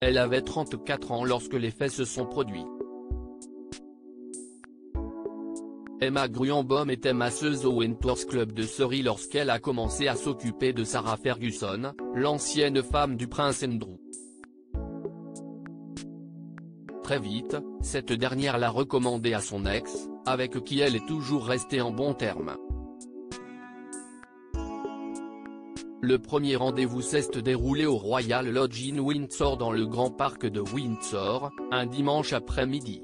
Elle avait 34 ans lorsque les faits se sont produits. Emma Gruyenbaum était masseuse au Winters Club de Surrey lorsqu'elle a commencé à s'occuper de Sarah Ferguson, l'ancienne femme du prince Andrew. Très vite, cette dernière l'a recommandée à son ex, avec qui elle est toujours restée en bons termes. Le premier rendez-vous s'est déroulé au Royal Lodge Inn Windsor dans le Grand Parc de Windsor, un dimanche après-midi.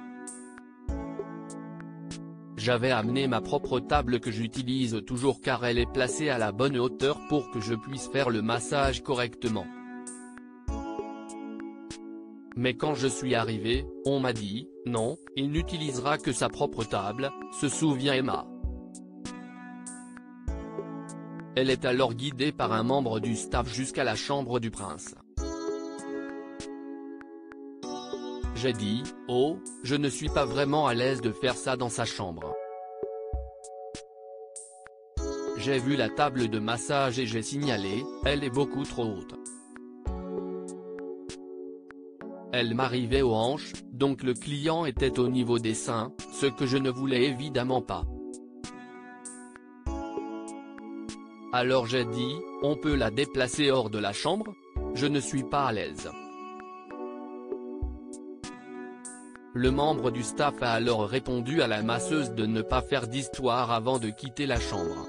J'avais amené ma propre table que j'utilise toujours car elle est placée à la bonne hauteur pour que je puisse faire le massage correctement. Mais quand je suis arrivé, on m'a dit, non, il n'utilisera que sa propre table, se souvient Emma. Elle est alors guidée par un membre du staff jusqu'à la chambre du prince. J'ai dit, oh, je ne suis pas vraiment à l'aise de faire ça dans sa chambre. J'ai vu la table de massage et j'ai signalé, elle est beaucoup trop haute. Elle m'arrivait aux hanches, donc le client était au niveau des seins, ce que je ne voulais évidemment pas. Alors j'ai dit, on peut la déplacer hors de la chambre? Je ne suis pas à l'aise. Le membre du staff a alors répondu à la masseuse de ne pas faire d'histoire avant de quitter la chambre.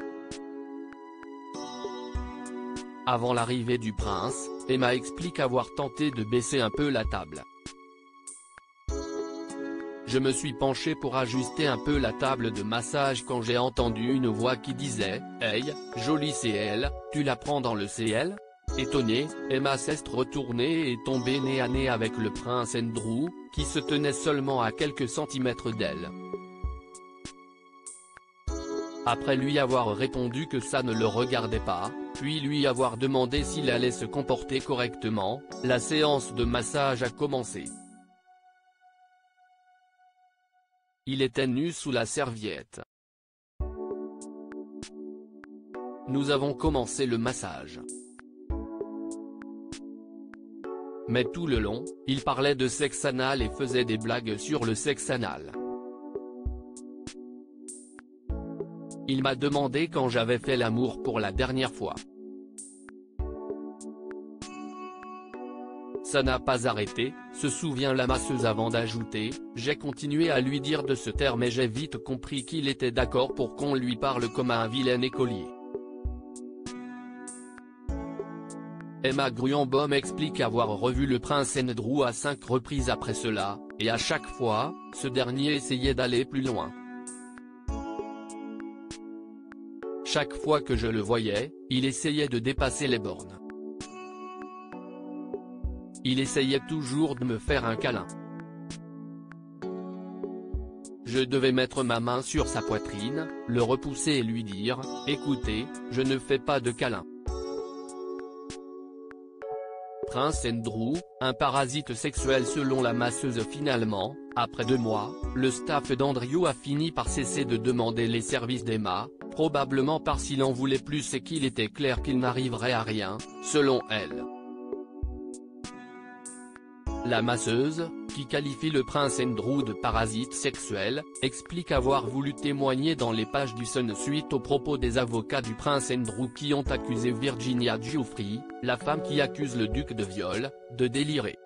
Avant l'arrivée du prince, Emma explique avoir tenté de baisser un peu la table. Je me suis penché pour ajuster un peu la table de massage quand j'ai entendu une voix qui disait « Hey, jolie CL, tu la prends dans le CL ?» Étonnée, Emma s'est retournée et est tombée nez à nez avec le prince Andrew, qui se tenait seulement à quelques centimètres d'elle. Après lui avoir répondu que ça ne le regardait pas, puis lui avoir demandé s'il allait se comporter correctement, la séance de massage a commencé. Il était nu sous la serviette. Nous avons commencé le massage. Mais tout le long, il parlait de sexe anal et faisait des blagues sur le sexe anal. Il m'a demandé quand j'avais fait l'amour pour la dernière fois. Ça n'a pas arrêté, se souvient la masseuse avant d'ajouter, j'ai continué à lui dire de se taire mais j'ai vite compris qu'il était d'accord pour qu'on lui parle comme à un vilain écolier. Emma Gruyenbaum explique avoir revu le prince Andrew à 5 reprises après cela, et à chaque fois, ce dernier essayait d'aller plus loin. Chaque fois que je le voyais, il essayait de dépasser les bornes. Il essayait toujours de me faire un câlin. Je devais mettre ma main sur sa poitrine, le repousser et lui dire, « Écoutez, je ne fais pas de câlin. » Prince Andrew, un parasite sexuel selon la masseuse. Finalement, après 2 mois, le staff d'Andrew a fini par cesser de demander les services d'Emma, probablement parce qu'il en voulait plus et qu'il était clair qu'il n'arriverait à rien, selon elle. La masseuse, qui qualifie le prince Andrew de parasite sexuel, explique avoir voulu témoigner dans les pages du Sun suite aux propos des avocats du prince Andrew qui ont accusé Virginia Giuffre, la femme qui accuse le duc de viol, de délirer.